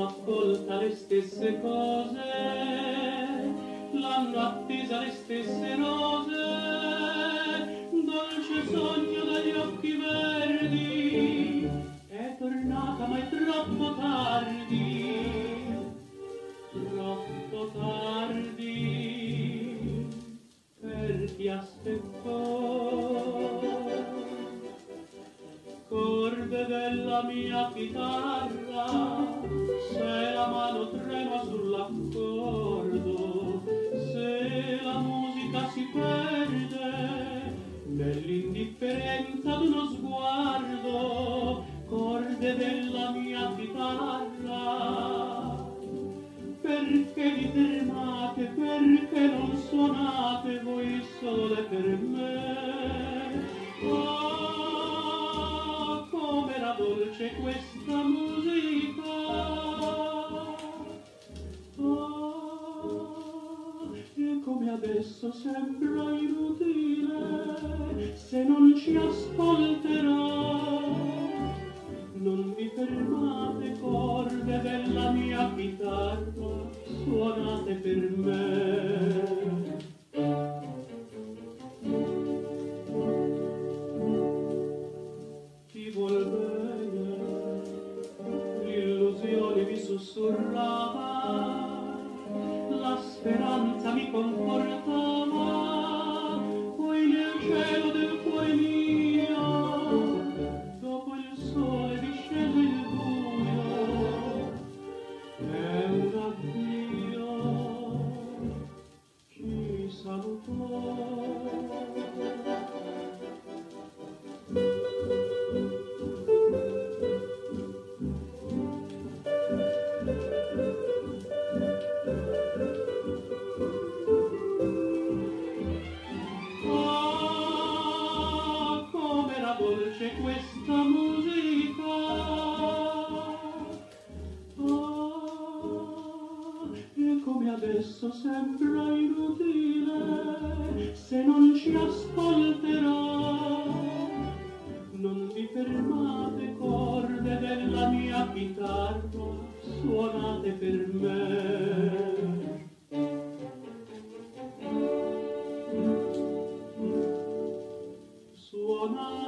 l'hanno accolta le stesse cose, l'hanno attesa le stesse rose, dolce sogno dagli occhi verdi, è tornata ma è troppo tardi, troppo tardi per chi aspettò. Corde della mia chitarra, se la mano trema sull'accordo, se la musica si perde nell'indifferenza d'uno sguardo, corde della mia chitarra, perché vi fermate, perché non suonate voi sole per me? Ah, com'era dolce questa musica! Ah, e come adesso sembra inutile se non ci ascolterò. Non vi fermate, corde della mia chitarra, suonate per me. Chi vuol bene, l'illusione vi sussurrava, la speranza mi confortava, poi nel cielo del cuore mio, dopo il sole discese il buio, è un addio, ci salutò. Ah, com'era dolce questa musica! Ah, e come adesso sembra inutile se non ci ascolterò. Non vi fermate, corde della mia chitarra, suonate per me. Suonate